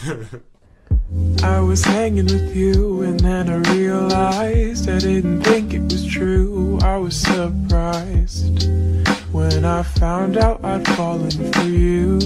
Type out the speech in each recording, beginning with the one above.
I was hanging with you and then I realized I didn't think it was true. I was surprised when I found out I'd fallen for you.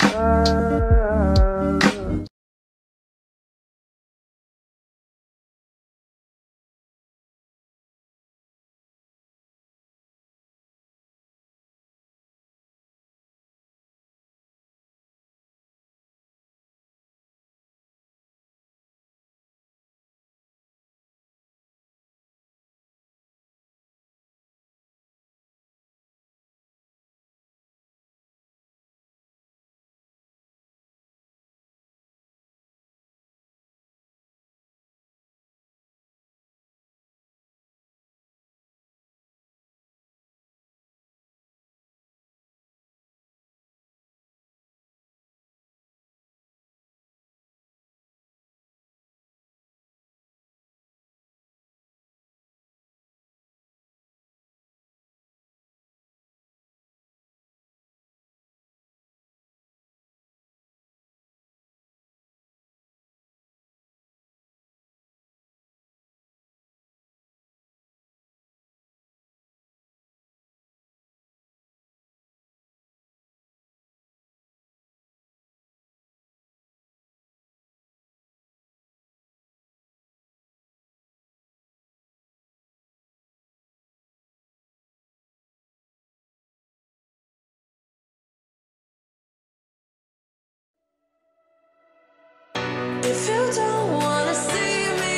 If you don't wanna see me,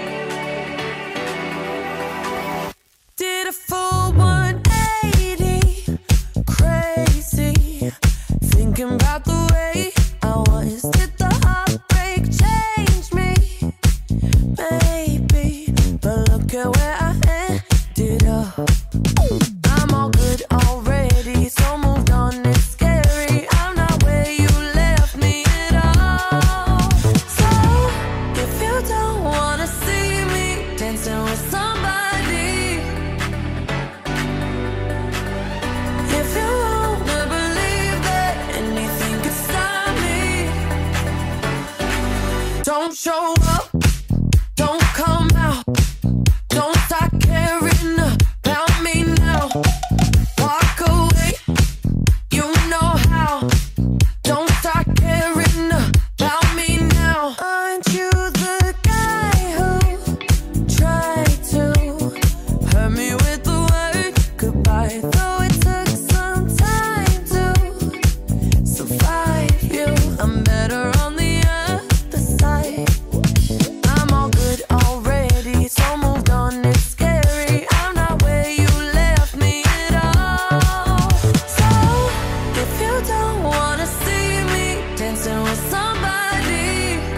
did a full 180, crazy, thinking about the way I was. Did the heartbreak change me? Maybe, but look at where I ended up. I'm all good already, so moved on. It's scary, I'm not where you left me at all. So if you don't wanna see me dancing with somebody, if you wanna believe that anything could stop me, don't show up, don't come out, don't start caring about me now. Walk away, you know how. Don't start caring about me now. Aren't you the guy who tried to hurt me with the word goodbye? Though it took some time to survive you, I'm better on the other side. I'm all good already, so moved on. It's scary, I'm not where you left me at all. So if you don't wanna see me dancing with somebody,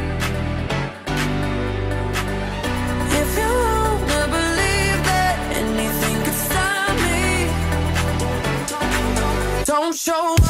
if you wanna believe that anything could stop me, don't show